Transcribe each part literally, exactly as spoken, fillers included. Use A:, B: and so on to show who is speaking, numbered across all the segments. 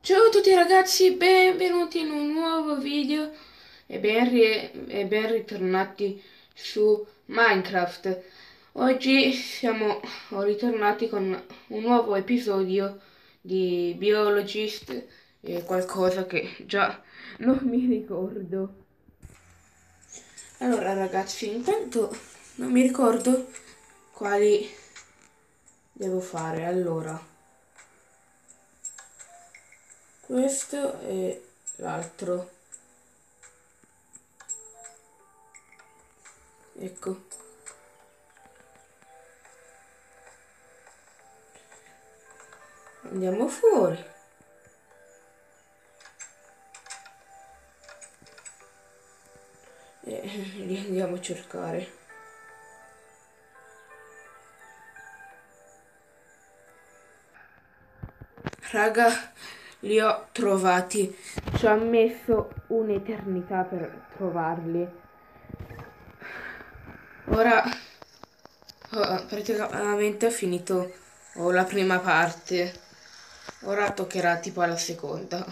A: Ciao a tutti ragazzi, benvenuti in un nuovo video e ben, ri- e ben ritornati su Minecraft. Oggi siamo ritornati con un nuovo episodio di Biologist e qualcosa che già non mi ricordo. Allora ragazzi, intanto non mi ricordo quali devo fare. Allora, questo e l'altro. Ecco. Andiamo fuori. E li andiamo a cercare. Raga, li ho trovati. Ci ho messo un'eternità per trovarli. Ora ho praticamente ho finito ho la prima parte. Ora toccherà tipo alla seconda.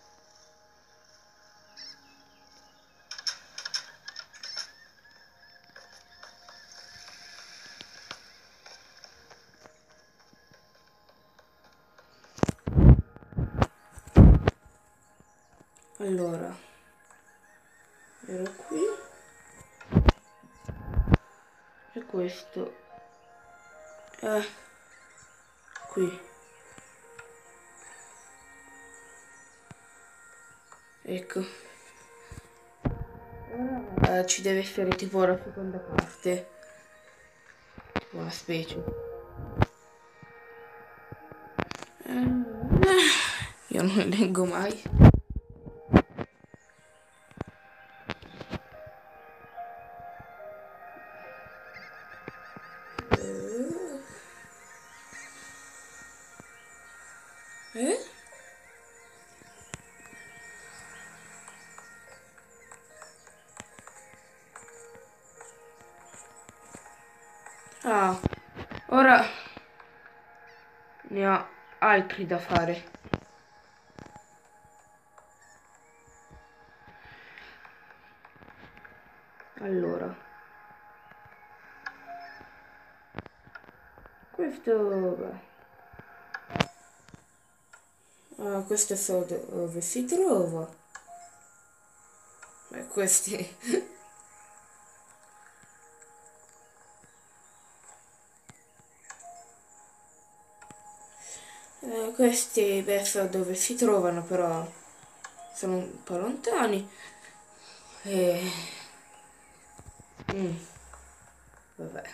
A: Allora, ero qui. E questo è qui. Ecco. Ora eh, ci deve essere tipo la seconda parte. Una specie. Eh, io non leggo mai. Eh? Eh? Ah, ora ne ho altri da fare. Allora, questo... beh, ah, questo so dove si trova. Beh, questi... eh, questi, beh, so dove si trovano, però sono un po' lontani. E... mm, vabbè.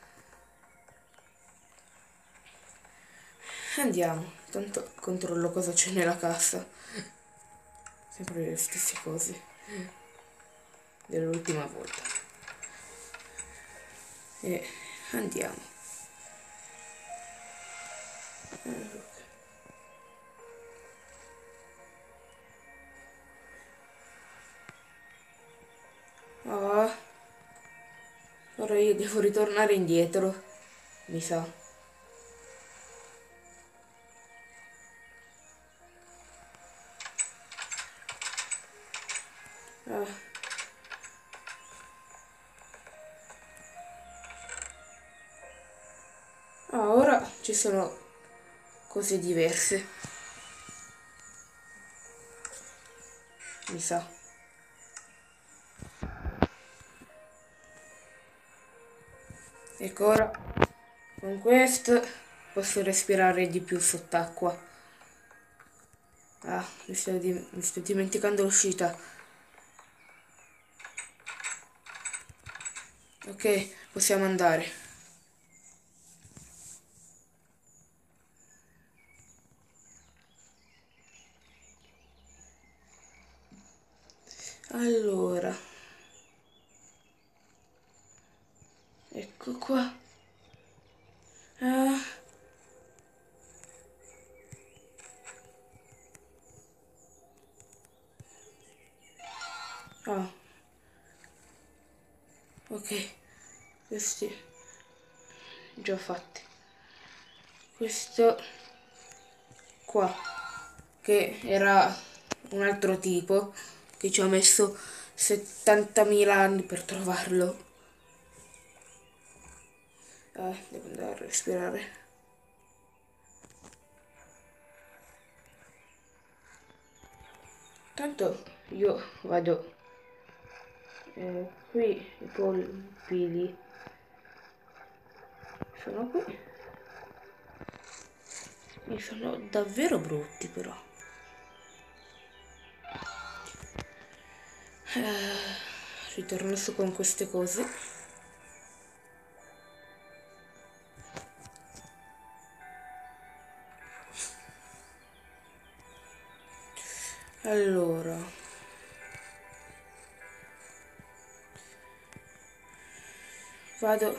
A: Andiamo, tanto controllo cosa c'è nella cassa. Sempre le stesse cose dell'ultima volta. E andiamo. Oh, ora io devo ritornare indietro, mi sa. Ah, ah, ora ci sono cose diverse, mi sa. Ecco, ora con questo posso respirare di più sott'acqua. Ah, mi sto, di- mi sto dimenticando l'uscita. Ok, possiamo andare. Allora, ecco qua. Ah, ah, ok, questi già fatti. Questo qua. che era un altro tipo, che ci ho messo settantamila anni per trovarlo. Eh, devo andare a respirare. Tanto io vado eh, qui, i polpili sono qui e sono davvero brutti però. Eh, ritorno su con queste cose. Allora, vado.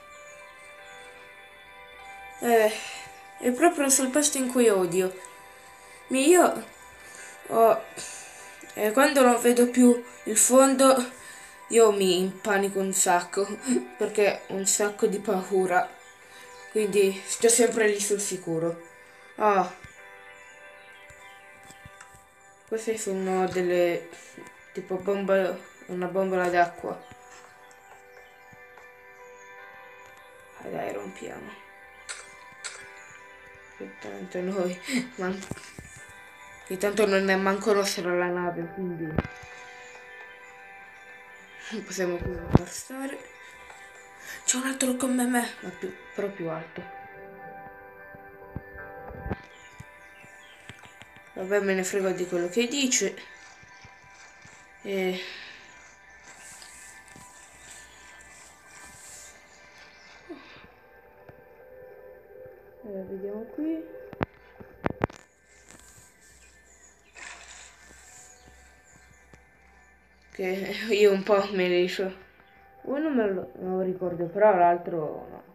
A: Eh, è proprio sul posto in cui odio. Mi io ho. E quando non vedo più il fondo, io mi impanico un sacco, perché ho un sacco di paura. Quindi sto sempre lì sul sicuro. Ah, queste sono delle. Tipo bomba. Una bombola d'acqua. Ah, dai, rompiamo. Che tanto noi. Man che tanto non è manco nostra la nave, quindi. Possiamo far stare. C'è un altro come me, ma più, però più alto. Vabbè, me ne frego di quello che dice. E... Eh, vediamo qui. Che io un po' me ne so. Uno me lo, me lo ricordo, però l'altro no.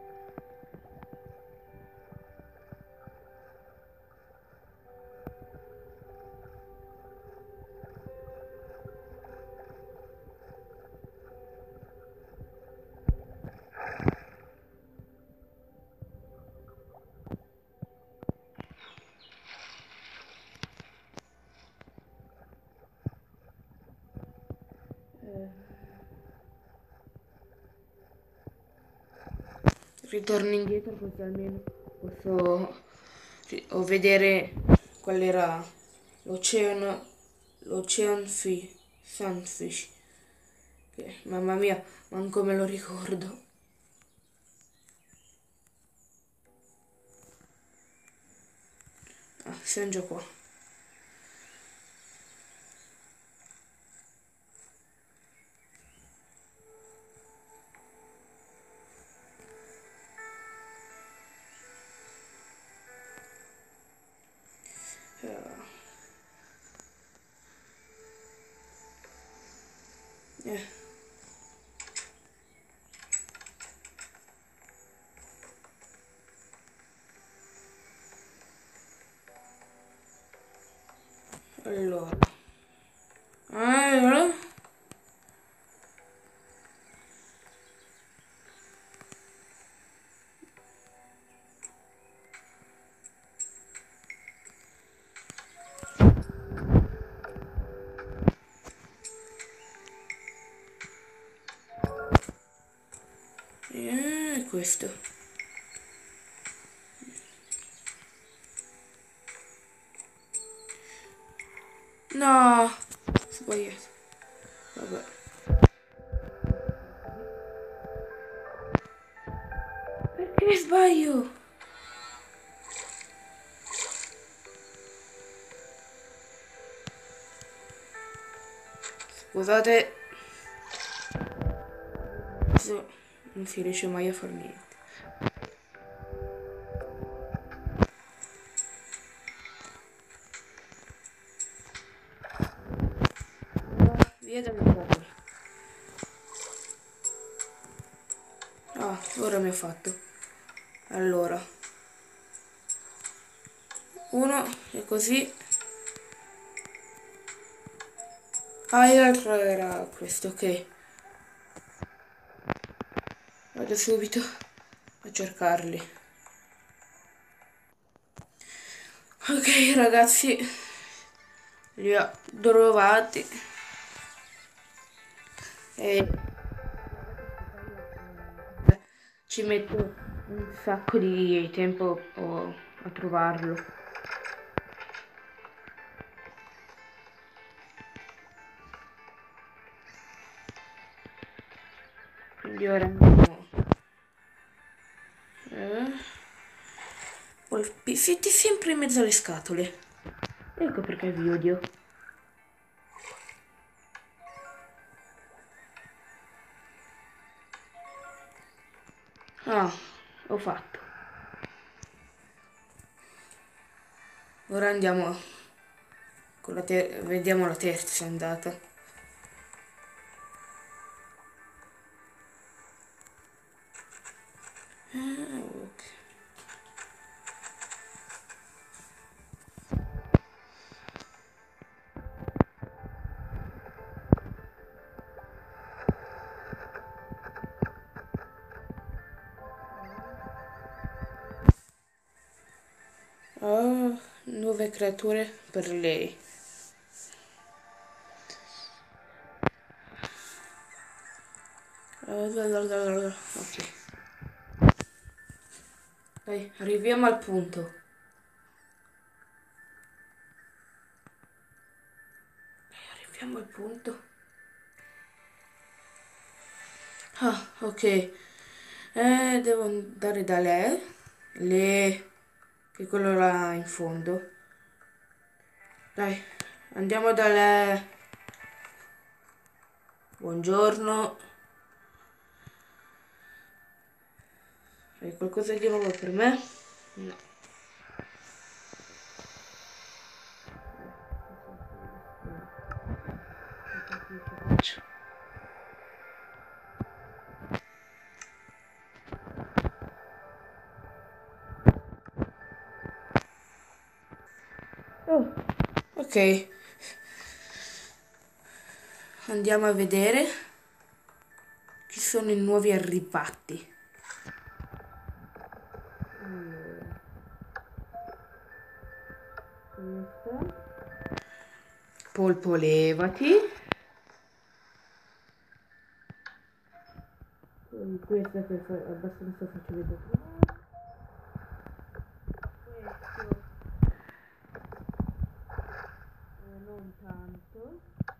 A: Ritorno indietro così almeno posso o vedere qual era l'oceano, l'ocean fish, sunfish, che mamma mia, manco me lo ricordo. Ah, siamo già qua. Eh. Allora. Allora. E questo. No, sbagliato. Vabbè. Perché sbaglio? Scusate. Adesso non si riesce mai a far niente. Via da mio padre. Ah, ora mi ha fatto. Allora. Uno e così. Ah, l'altro era questo, ok. Vado subito a cercarli. Ok ragazzi, li ho trovati e ci metto un sacco di tempo a trovarlo. Quindi ora andiamo. Eh. Siete sempre in mezzo alle scatole. Ecco perché vi odio. Ah, ho fatto. Ora andiamo con la ter- vediamo la terza andata. Ah, ok. Oh, nuove creature per lei. Ok. Dai, arriviamo al punto. Dai, arriviamo al punto. Ah, ok. Eh, devo andare da lei. Le... che è quello là in fondo. Dai, andiamo da lei. Buongiorno. Hai qualcosa di nuovo per me? No. Oh, ok. Andiamo a vedere chi sono i nuovi arrivati. Allora. Polpo, levati. Poi questa che è abbastanza facile da trovare. Questo eh, non tanto.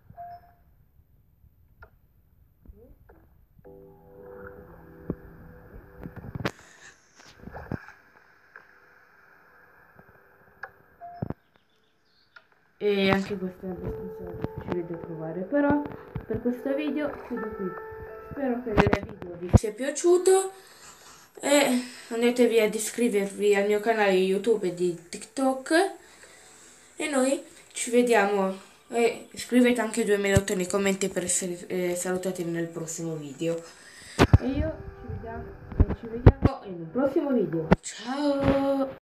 A: E anche questo è abbastanza difficile da trovare, però per questo video chiudo qui. Spero che il video vi sia piaciuto e andatevi ad iscrivervi al mio canale YouTube e di TikTok e noi ci vediamo e scrivete anche due minuti nei commenti per essere eh, salutati nel prossimo video. E io ci vediamo, e ci vediamo in un prossimo video. Ciao!